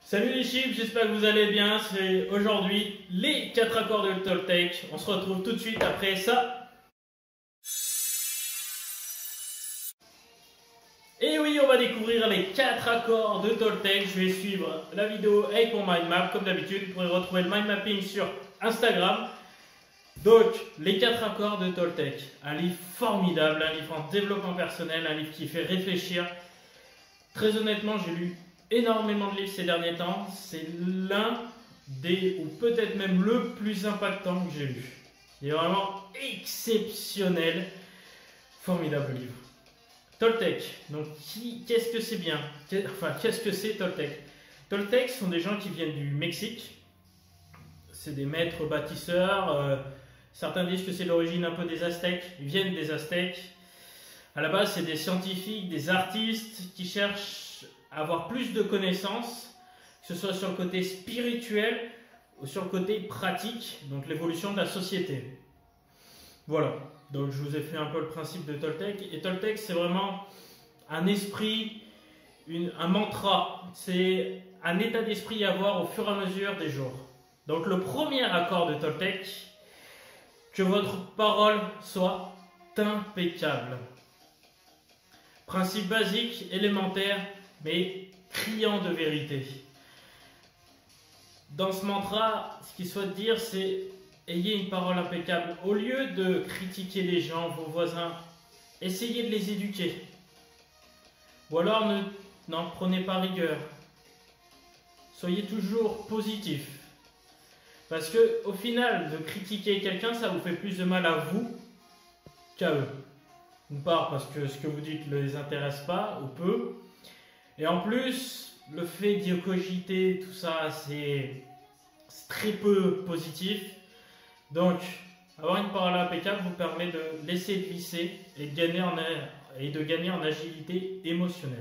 Salut les chips, j'espère que vous allez bien. C'est aujourd'hui les 4 accords de Toltec. On se retrouve tout de suite après ça. Et oui, on va découvrir les 4 accords de Toltec. Je vais suivre la vidéo avec mon mind map. Comme d'habitude, vous pourrez retrouver le mind mapping sur Instagram. Donc, les 4 accords de Toltec. Un livre formidable, un livre en développement personnel, un livre qui fait réfléchir. Très honnêtement, j'ai lu énormément de livres ces derniers temps. C'est l'un des, ou peut-être même le plus impactant que j'ai lu. Il est vraiment exceptionnel. Formidable livre. Toltec. Donc, qu'est-ce que c'est bien? Qu'est-ce que c'est Toltec? Toltec sont des gens qui viennent du Mexique. C'est des maîtres bâtisseurs. Certains disent que c'est l'origine un peu des Aztèques. Ils viennent des Aztèques. À la base, c'est des scientifiques, des artistes qui cherchent à avoir plus de connaissances, que ce soit sur le côté spirituel ou sur le côté pratique, donc l'évolution de la société. Voilà, donc je vous ai fait un peu le principe de Toltec. Et Toltec, c'est vraiment un esprit, un mantra, c'est un état d'esprit à avoir au fur et à mesure des jours. Donc le premier accord de Toltec, que votre parole soit impeccable. Principe basique, élémentaire, mais criant de vérité. Dans ce mantra, ce qu'il souhaite dire, c'est ayez une parole impeccable. Au lieu de critiquer les gens, vos voisins, essayez de les éduquer. Ou alors n'en prenez pas rigueur. Soyez toujours positif. Parce que au final, de critiquer quelqu'un, ça vous fait plus de mal à vous qu'à eux. D'une part, parce que ce que vous dites ne les intéresse pas ou peu. Et en plus, le fait d'y cogiter, tout ça, c'est très peu positif. Donc, avoir une parole impeccable vous permet de laisser glisser et de gagner en agilité émotionnelle.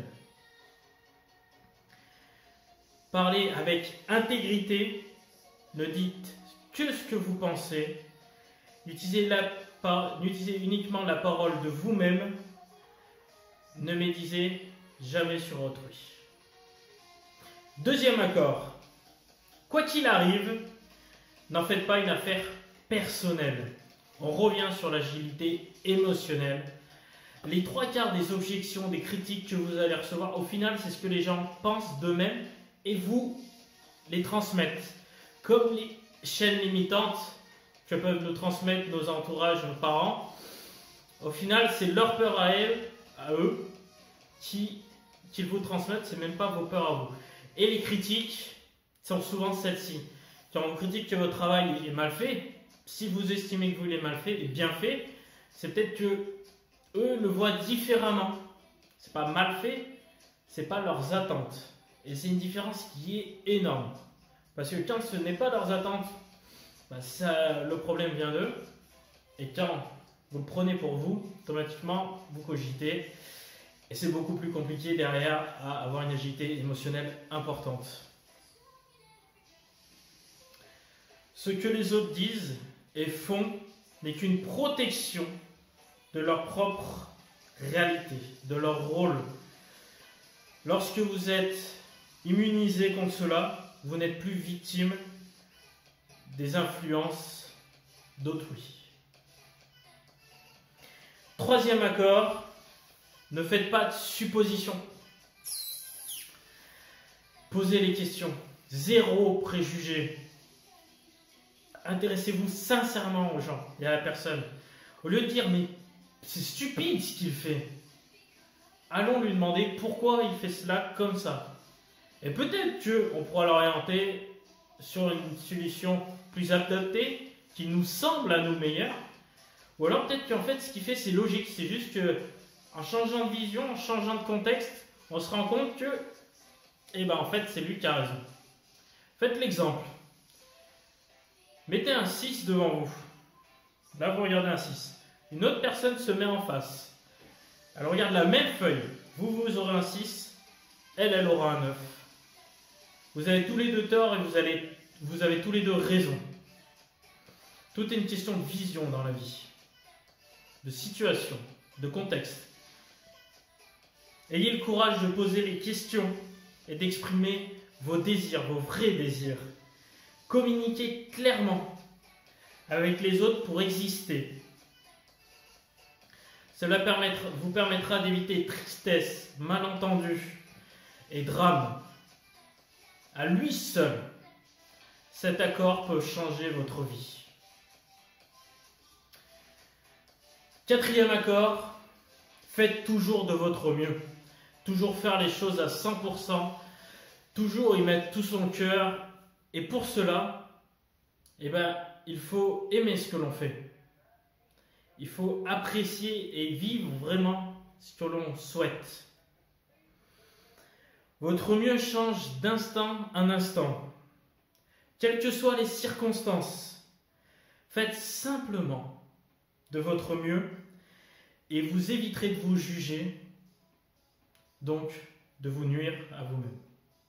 Parlez avec intégrité. Ne dites que ce que vous pensez. Utilisez uniquement la parole de vous-même. Ne médisez jamais sur autrui. Deuxième accord. Quoi qu'il arrive, n'en faites pas une affaire personnelle. On revient sur l'agilité émotionnelle. Les 3/4 des objections, des critiques que vous allez recevoir, au final, c'est ce que les gens pensent d'eux-mêmes et vous les transmettent. Comme les chaînes limitantes que peuvent nous transmettre nos entourages, nos parents, au final, c'est leur peur à eux, qu'ils vous transmettent, c'est même pas vos peurs à vous. Et les critiques sont souvent celles-ci. Quand on critique que votre travail est mal fait, si vous estimez que vous l'avez mal fait et bien fait, c'est peut-être que eux le voient différemment. C'est pas mal fait, c'est pas leurs attentes. Et c'est une différence qui est énorme. Parce que quand ce n'est pas leurs attentes, le problème vient d'eux. Et quand vous le prenez pour vous, automatiquement, vous cogitez. Et c'est beaucoup plus compliqué derrière à avoir une agilité émotionnelle importante. Ce que les autres disent et font n'est qu'une protection de leur propre réalité, de leur rôle. Lorsque vous êtes immunisé contre cela, vous n'êtes plus victime des influences d'autrui. Troisième accord, ne faites pas de suppositions. Posez les questions. Zéro préjugé. Intéressez-vous sincèrement aux gens et à la personne. Au lieu de dire, mais c'est stupide ce qu'il fait, allons lui demander pourquoi il fait cela comme ça. Et peut-être qu'on pourra l'orienter sur une solution plus adaptée, qui nous semble à nous meilleure. Ou alors peut-être qu'en fait, ce qu'il fait, c'est logique. C'est juste que en changeant de vision, en changeant de contexte, on se rend compte que, en fait, c'est lui qui a raison. Faites l'exemple. Mettez un 6 devant vous. Là, vous regardez un 6. Une autre personne se met en face. Elle regarde la même feuille. Vous aurez un 6. Elle aura un 9. Vous avez tous les deux tort et vous avez tous les deux raison. Tout est une question de vision dans la vie. De situation, de contexte. Ayez le courage de poser les questions et d'exprimer vos désirs, vos vrais désirs. Communiquez clairement avec les autres pour exister. Cela vous permettra d'éviter tristesse, malentendus et drames. À lui seul, cet accord peut changer votre vie. Quatrième accord, faites toujours de votre mieux. Toujours faire les choses à 100%, toujours y mettre tout son cœur. Et pour cela, il faut aimer ce que l'on fait. Il faut apprécier et vivre vraiment ce que l'on souhaite. Votre mieux change d'instant en instant. Quelles que soient les circonstances, faites simplement de votre mieux et vous éviterez de vous juger, donc de vous nuire à vous-même.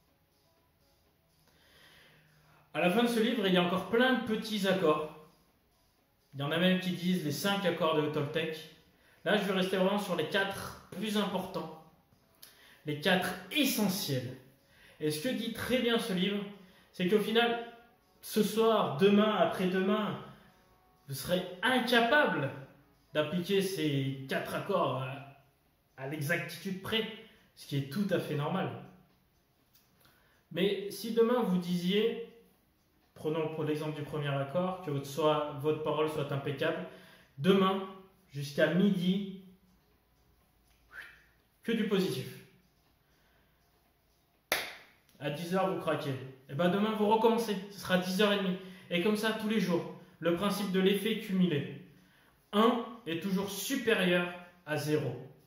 À la fin de ce livre, il y a encore plein de petits accords. Il y en a même qui disent les 5 accords de Toltec. Là, je vais rester vraiment sur les 4 plus importants, les 4 essentiels. Et ce que dit très bien ce livre, c'est qu'au final, ce soir, demain, après-demain, vous serez incapable d'appliquer ces 4 accords à l'exactitude près, ce qui est tout à fait normal. Mais si demain vous disiez, prenons pour l'exemple du premier accord, que votre parole soit impeccable, demain, jusqu'à midi, que du positif. À 10h, vous craquez. Et bien demain, vous recommencez. Ce sera 10h30. Et comme ça, tous les jours. Le principe de l'effet cumulé. 1 est toujours supérieur à 0.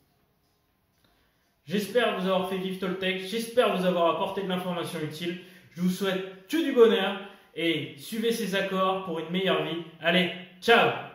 J'espère vous avoir fait vivre Toltec. J'espère vous avoir apporté de l'information utile. Je vous souhaite que du bonheur. Et suivez ces accords pour une meilleure vie. Allez, ciao!